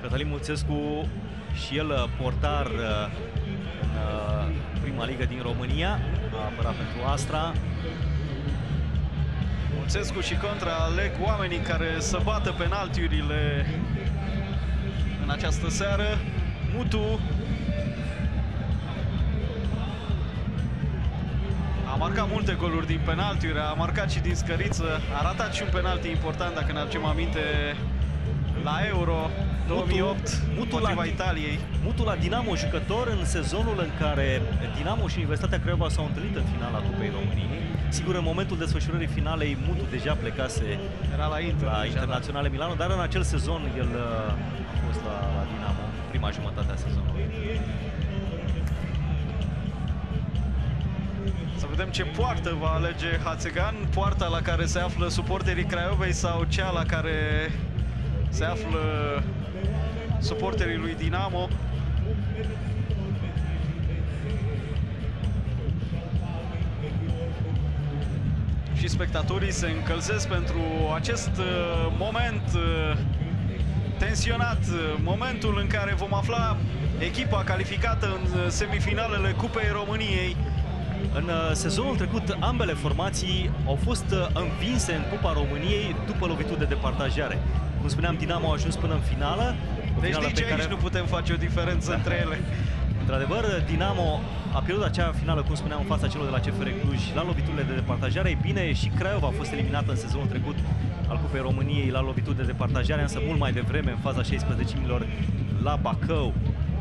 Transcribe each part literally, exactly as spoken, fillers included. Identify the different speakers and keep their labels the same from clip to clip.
Speaker 1: Cătălin Munțescu și el portar în prima ligă din România, a apărat pentru Astra.
Speaker 2: Munțescu și contra aleg oamenii care să bată penaltiurile în această seară. Mutu a marcat multe goluri din penaltiuri, a marcat și din scăriță, a ratat și un penalti important, dacă ne aducem aminte, la Euro două mii opt,
Speaker 1: Mutu
Speaker 2: împotriva
Speaker 1: la,
Speaker 2: Italiei.
Speaker 1: Mutu la Dinamo, jucător în sezonul în care Dinamo și Universitatea Craiova s-au întâlnit în finala Cupei României. Sigur, în momentul desfășurării finalei, Mutu deja plecase
Speaker 2: Era la Inter,
Speaker 1: la
Speaker 2: deja,
Speaker 1: Internaționale
Speaker 2: da.
Speaker 1: Milano, dar în acel sezon el a fost la, la Dinamo, prima jumătate a sezonului.
Speaker 2: Să vedem ce poartă va alege Hațegan, poarta la care se află suporterii Craiovei sau cea la care se află suporterii lui Dinamo. Și spectatorii se încălzesc pentru acest moment tensionat, momentul în care vom afla echipa calificată în semifinalele Cupei României.
Speaker 1: În sezonul trecut, ambele formații au fost învinse în Cupa României după lovituri de departajare. Cum spuneam, Dinamo a ajuns până în finală.
Speaker 2: Deci nici
Speaker 1: pe
Speaker 2: aici
Speaker 1: care...
Speaker 2: nu putem face o diferență între ele.
Speaker 1: Într-adevăr, Dinamo a pierdut acea finală, cum spuneam, în fața celor de la C F R Cluj la loviturile de departajare. Ei bine, și Craiova a fost eliminată în sezonul trecut al Cupei României la lovituri de departajare, însă mult mai devreme, în faza șaisprezecimilor la Bacău.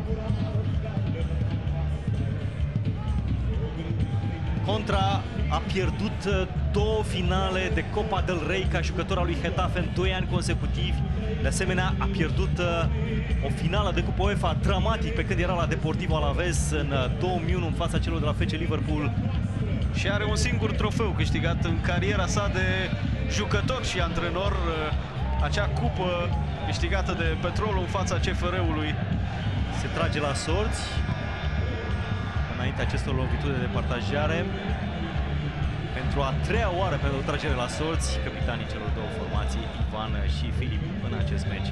Speaker 1: Contra a pierdut două finale de Copa del Rey ca jucător al lui Getafe în doi ani consecutivi. De asemenea, a pierdut o finală de Cupa UEFA dramatic pe când era la Deportivo Alavés în două mii unu în fața celor de la F C Liverpool.
Speaker 2: Și are un singur trofeu câștigat în cariera sa de jucător și antrenor, acea cupă câștigată de Petrolul în fața C F R-ului.
Speaker 1: Se trage la sorți înainte acestor lovituri de departajare. Pentru a treia oară pentru o tragere la sorți, capitanii celor două formații, Ivan și Filip, în acest meci.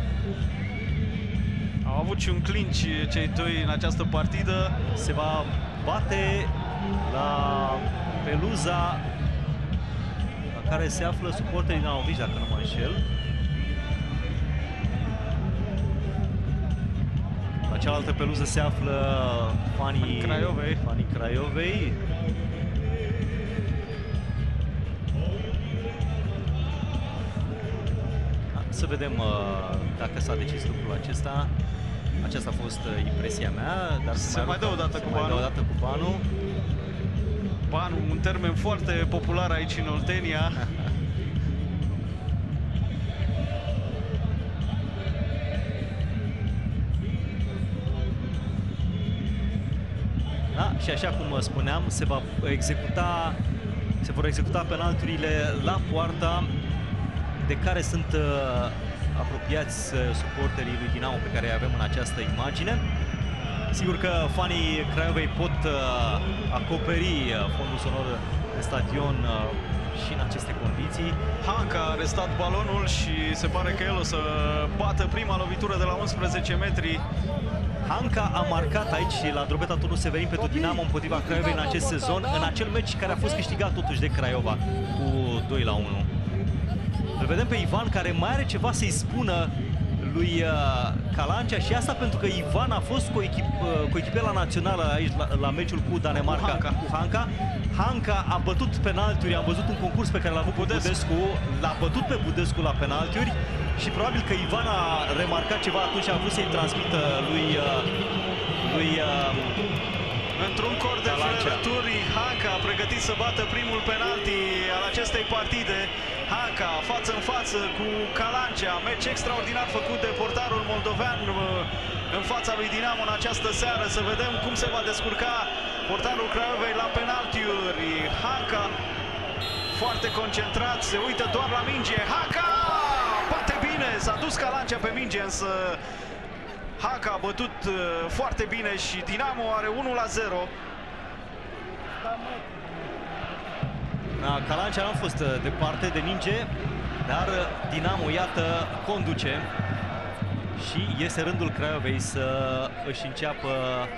Speaker 2: Au avut și un clinch cei doi în această partidă.
Speaker 1: Se va bate la peluza la care se află suporterii din Dinamovici, dacă nu mă înșel. La cealaltă peluză se află fanii
Speaker 2: Craiovei.
Speaker 1: Fanii Craiovei. Să vedem uh, dacă s-a decis lucrul acesta. Aceasta a fost uh, impresia mea. Dar
Speaker 2: se, se mai dă o dată cu banul.
Speaker 1: Mai dă o dată cu banul.
Speaker 2: Banul, un termen foarte popular aici în Oltenia.
Speaker 1: Da, și așa cum spuneam, se va executa, se vor executa penalturile la poarta de care sunt uh, apropiați uh, suporterii lui Dinamo pe care îi avem în această imagine. Sigur că fanii Craiovei pot uh, acoperi uh, fondul sonor de stadion uh, și în aceste condiții.
Speaker 2: Hanca a arestat balonul și se pare că el o să bată prima lovitură de la unsprezece metri.
Speaker 1: Hanca a marcat aici la Drobeta Turnul Severin pentru Dinamo împotriva Craiovei în acest sezon, în acel meci care a fost câștigat totuși de Craiova cu doi la unu. Îl vedem pe Ivan, care mai are ceva să-i spună lui uh, Calancea, și asta pentru că Ivan a fost cu, echip, uh, cu echipela națională aici la, la meciul cu Danemarca,
Speaker 2: Hanca.
Speaker 1: cu Hanca. Hanca a bătut penaltiuri, am văzut un concurs pe care l-a avut cu Budescu, l-a bătut pe Budescu la penaltiuri și probabil că Ivan a remarcat ceva atunci, a vrut să-i transmită lui... Uh, lui uh,
Speaker 2: Într-un cor de flărături, Hanca a pregătit să bată primul penalti al acestei partide. Hanca, față în față cu Calancea, meci extraordinar făcut de portarul moldovean în fața lui Dinamo în această seară. Să vedem cum se va descurca portarul Craiovei la penaltiuri. Hanca, foarte concentrat, se uită doar la minge. Hanca bate bine, s-a dus Calancea pe minge, însă Hanca a bătut uh, foarte bine și Dinamo are unu la zero.
Speaker 1: Da, Calancea nu a fost departe de minge, dar Dinamo, iată, conduce. Și este rândul Craiovei să își înceapă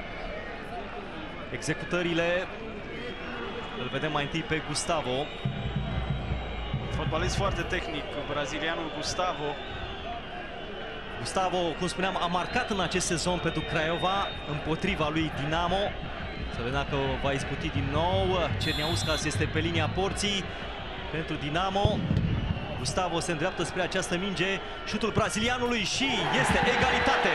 Speaker 1: executările. Îl vedem mai întâi pe Gustavo.
Speaker 2: Fotbalist foarte tehnic, brazilianul Gustavo.
Speaker 1: Gustavo, cum spuneam, a marcat în acest sezon pentru Craiova împotriva lui Dinamo. Să vedem dacă va izbuti din nou. Cerniauskas este pe linia porții pentru Dinamo. Gustavo se îndreaptă spre această minge. Șutul brazilianului și este egalitate.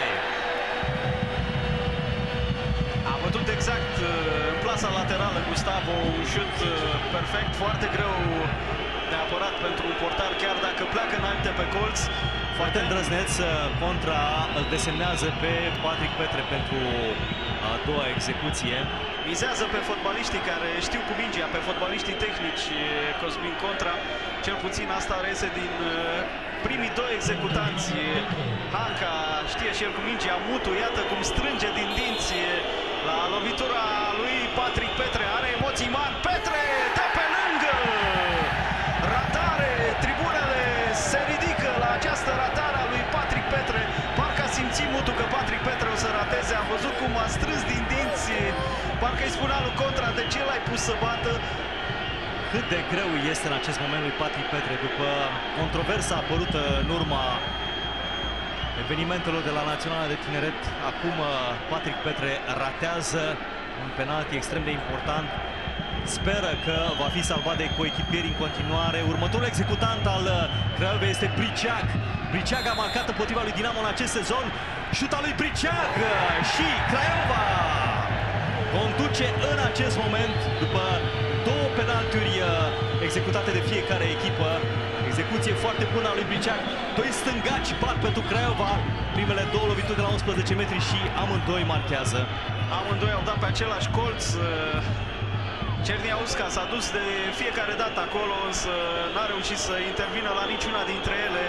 Speaker 2: A bătut exact în plasa laterală Gustavo, un șut perfect, foarte greu de apărat pentru un portar, chiar dacă pleacă înainte pe colț.
Speaker 1: Foarte îndrăzneț, contra îl desemnează pe Patrick Petre pentru a doua execuție.
Speaker 2: Mizează pe fotbaliștii care știu cu mingea, pe fotbaliștii tehnici. Cosmin Contra, cel puțin asta reiese din primii doi executanți. Hanca știe și el cu mingea, Mutu, iată cum strânge din dinți la lovitura lui Patrick Petre. Are emoții mari, Petre dă pe lângă! Ratare, tribunele se ridică la această ratare a lui Patrick Petre. Parcă a simțit Mutu că Patrick Petre o să rateze, am văzut cum a strâns din dinți. Parcă îi spunea lui Contra, de ce l-ai pus să bată?
Speaker 1: Cât de greu este în acest moment lui Patrick Petre după controversa apărută în urma evenimentelor de la Naționala de Tineret. Acum Patrick Petre ratează un penalti extrem de important. Speră că va fi salvat de coechipieri în continuare. Următorul executant al Craiovei este Briceag. Briceag a marcat împotriva lui Dinamo în acest sezon. Șuta lui Briceag și Craiova conduce în acest moment după două penaltiuri executate de fiecare echipă. Execuție foarte bună a lui Briceag. Doi stângaci bat pentru Craiova. Primele două lovituri de la unsprezece metri și amândoi marchează.
Speaker 2: Amândoi au dat pe același colț. Cerniauskas s-a dus de fiecare dată acolo, însă n-a reușit să intervină la niciuna dintre ele.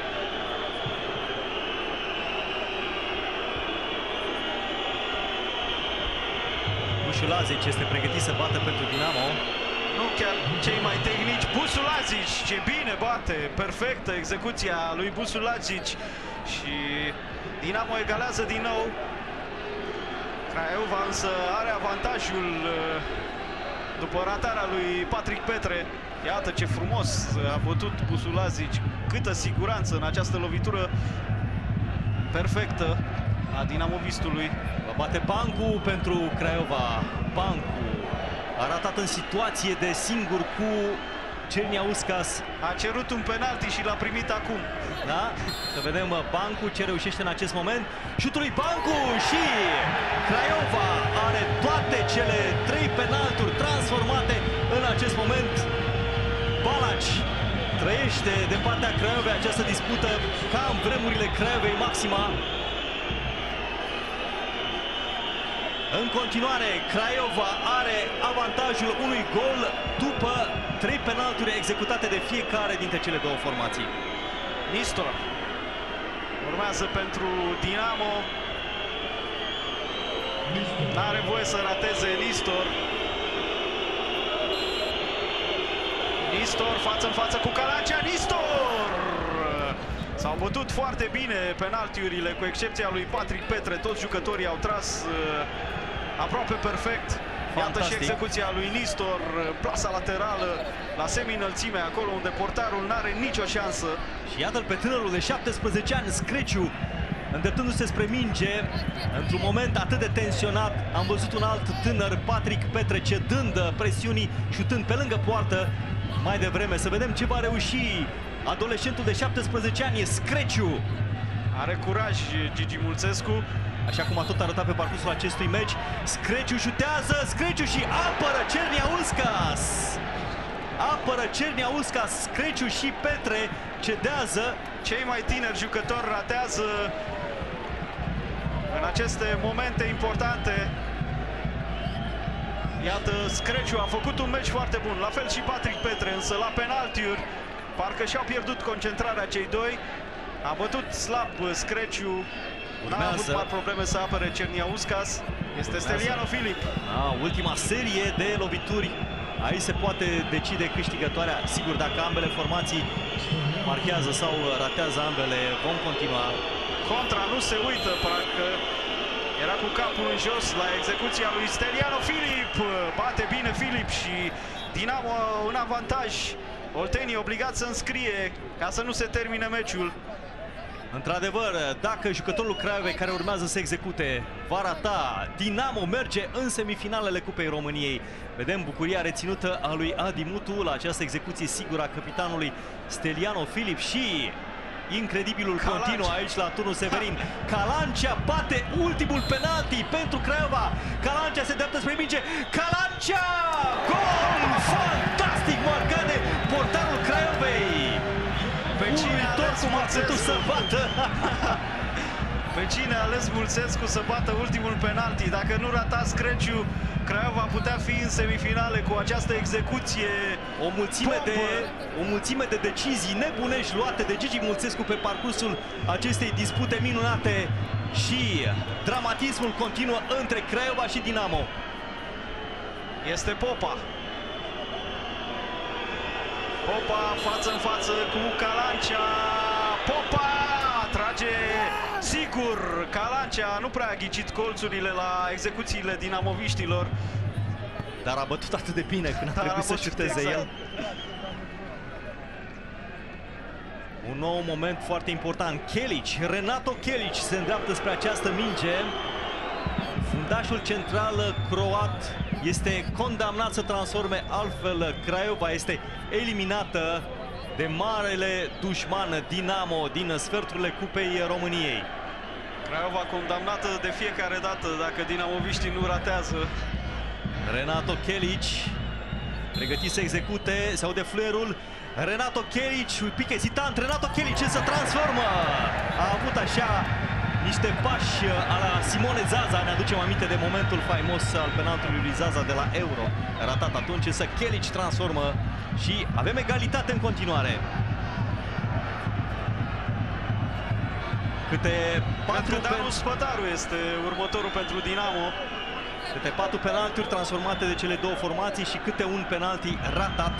Speaker 1: Bușulazic este pregătit să bată pentru Dinamo.
Speaker 2: Nu chiar cei mai tehnici. Bușulazic, ce bine bate! Perfectă execuția lui Bușulazic și Dinamo egalează din nou. Craiova însă are avantajul după ratarea lui Patrick Petre. Iată ce frumos a bătut Bușulazic, câtă siguranță în această lovitură perfectă a dinamovistului.
Speaker 1: Va bate Bancu pentru Craiova. Bancu a ratat în situație de singur cu Cerniauskas.
Speaker 2: A cerut un penalti și l-a primit acum.
Speaker 1: Da? Să vedem Bancu ce reușește în acest moment. Șutul lui Bancu și Craiova are toate cele trei penalturi transformate în acest moment. Balaci trăiește de partea Craiovei această dispută ca în vremurile Craiovei Maxima. În continuare, Craiova are avantajul unui gol după trei penalturi executate de fiecare dintre cele două formații.
Speaker 2: Nistor urmează pentru Dinamo. N-are voie să rateze Nistor. Nistor față în față cu Calancea. Nistor! S-au bătut foarte bine penaltiurile, cu excepția lui Patrick Petre. Toți jucătorii au tras uh, aproape perfect. Iată și execuția lui Nistor, plasa laterală la semi-înălțime, acolo unde portarul n-are nicio șansă.
Speaker 1: Și iată-l pe tânărul de șaptesprezece ani, Screciu, îndreptându-se spre minge. Într-un moment atât de tensionat, am văzut un alt tânăr, Patrick Petre, cedând presiunii, șutând pe lângă poartă mai devreme. Să vedem ce va reuși adolescentul de șaptesprezece ani, Screciu.
Speaker 2: Are curaj Gigi Mulțescu.
Speaker 1: Așa cum a tot arătat pe parcursul acestui meci. Screciu șutează, Screciu și apără Cerniauskas. Apără Cerniauskas, Screciu și Petre cedează.
Speaker 2: Cei mai tineri jucători ratează în aceste momente importante. Iată, Screciu a făcut un meci foarte bun, la fel și Patrick Petre, însă la penaltiuri parcă și-au pierdut concentrarea cei doi. A bătut slab Screciu. N-a avut mari probleme să apere Cerniauskas. Este Steliano Filip.
Speaker 1: A, ultima serie de lovituri. Aici se poate decide câștigătoarea. Sigur, dacă ambele formații marchează sau ratează ambele, vom continua
Speaker 2: contra, nu se uită, parcă era cu capul în jos la execuția lui Steliano Filip. Bate bine Filip și Dinamo în avantaj. Oltenii obligați să înscrie ca să nu se termine meciul.
Speaker 1: Într-adevăr, dacă jucătorul Craiovei care urmează să execute va rata, Dinamo merge în semifinalele Cupei României. Vedem bucuria reținută a lui Adi Mutu la această execuție sigură a capitanului Steliano Filip și incredibilul
Speaker 2: Calancea.
Speaker 1: continuă aici la turnul Severin. Calancea bate ultimul penalti pentru Craiova. Calancea se dreaptă spre minge. Calancea! Gol! Fantastic marcat de portarul Craiovei.
Speaker 2: Pe cine a ales
Speaker 1: cum a putut să bată?
Speaker 2: Pe cine a ales Mulțescu să bată ultimul penalti? Dacă nu rata Screciu, Craiova putea fi în semifinale cu această execuție.
Speaker 1: O mulțime, de, o mulțime de decizii nebunești luate de Gigi Mulțescu pe parcursul acestei dispute minunate și dramatismul continuă între Craiova și Dinamo.
Speaker 2: Este Popa. Popa față în față cu Calancea. Popa trage sigur. Calancea nu prea a ghicit colțurile la execuțiile dinamoviștilor.
Speaker 1: Dar a bătut atât de bine când a
Speaker 2: Dar
Speaker 1: trebuit
Speaker 2: a
Speaker 1: să șuteze
Speaker 2: exact.
Speaker 1: el. Un nou moment foarte important. Chelici, Renato Chelici se îndreaptă spre această minge. Fundașul central croat este condamnat să transforme altfel. Craiova este eliminată de marele dușman Dinamo din sferturile Cupei României.
Speaker 2: Craiova condamnată de fiecare dată dacă dinamoviștii nu ratează.
Speaker 1: Renato Chelici pregătit să execute, se aude fluierul. Renato Chelici, un pic ezitant, Renato Chelici se transformă. A avut așa niște pași a la Simone Zaza, ne aducem aminte de momentul faimos al penaltului lui Zaza de la Euro, ratat atunci, însă Chelici transformă și avem egalitate în continuare. Câte patru
Speaker 2: Pentru Danu Spătaru este următorul pentru Dinamo.
Speaker 1: Câte patru penaltiuri transformate de cele două formații și câte un penalti ratat.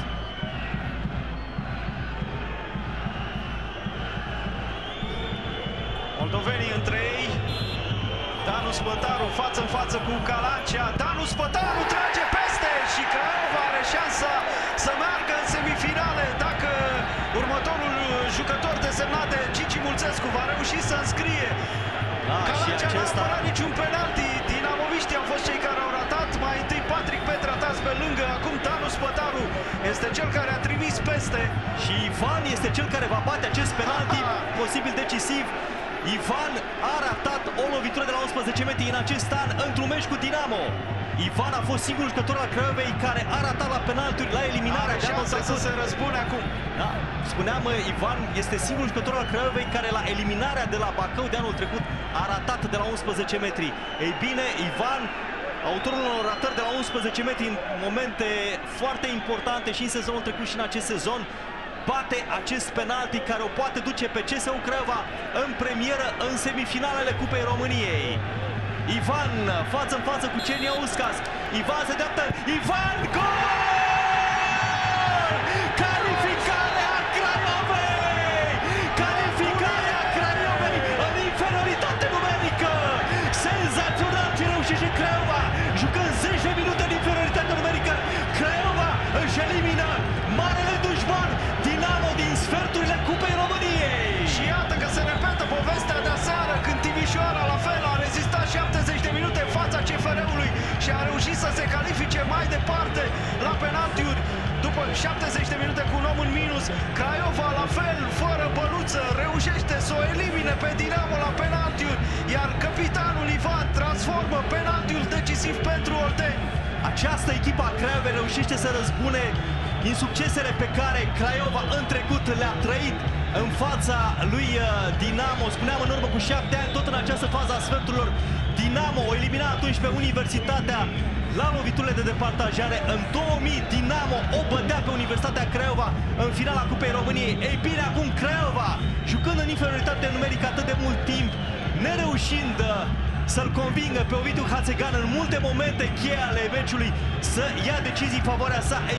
Speaker 2: Moldovenii între ei. Danu Spătaru față în față cu Calancea. Danu Spătaru trage peste și Craiova are șansa să meargă în semifinale dacă următorul jucător desemnat de Gigi Mulțescu va reuși să înscrie.
Speaker 1: Da,
Speaker 2: Calancea
Speaker 1: și acesta...
Speaker 2: n-a spărat niciun penalti. Dinamoviștii au fost cei care au ratat. Mai întâi Patrick Petra tas pe lângă. Acum Danu Spătaru este cel care a trimis peste.
Speaker 1: Și Ivan este cel care va bate acest penalti posibil decisiv. Ivan a ratat o lovitură de la unsprezece metri în acest an într-un meci cu Dinamo. Ivan a fost singurul jucător al Craiovei care a ratat la penalturi la eliminarea de anul trecut.
Speaker 2: Să se răzbune acum.
Speaker 1: Da, spuneam, Ivan este singurul jucător al Craiovei care la eliminarea de la Bacău de anul trecut a ratat de la unsprezece metri. Ei bine, Ivan, autorul unor ratări de la unsprezece metri în momente foarte importante și în sezonul trecut și în acest sezon, bate acest penalti care o poate duce pe C S U Craiova în premieră în semifinalele Cupei României. Ivan față în față cu Cernia Uscas. Ivan se dreaptă. Ivan, gol! Calificarea Craiovei! Calificarea Craiovei în inferioritate numerică! Senzațional ce reușește Craiova! Jucând zece minute în inferioritate numerică, Craiova își elimină marele dușman Dinamo din sferturile Cupei României!
Speaker 2: Și iată că se repetă povestea de aseară când Timișoara la fel a rezistat șaptezeci de minute în fața C F R-ului și a reușit să se califice mai departe la penaltiuri. După șaptezeci de minute cu un om în minus, Craiova la fel, fără băluță, reușește să o elimine pe Dinamo la penaltiuri, iar capitanul Ivan transformă penaltiul decisiv pentru Olteni.
Speaker 1: Această echipă a Craiovei reușește să răzbune insuccesele pe care Craiova în trecut le-a trăit în fața lui Dinamo. Spuneam în urmă cu șapte ani, tot în această fază a sferturilor, Dinamo o elimina atunci pe Universitatea la loviturile de departajare. În două mii, Dinamo o bătea pe Universitatea Craiova în finala Cupei României. Ei bine, acum Craiova, jucând în inferioritate numerică atât de mult timp, nereușind să-l convingă pe Ovidiu Hațegan în multe momente cheie ale meciului să ia decizii în favoarea sa.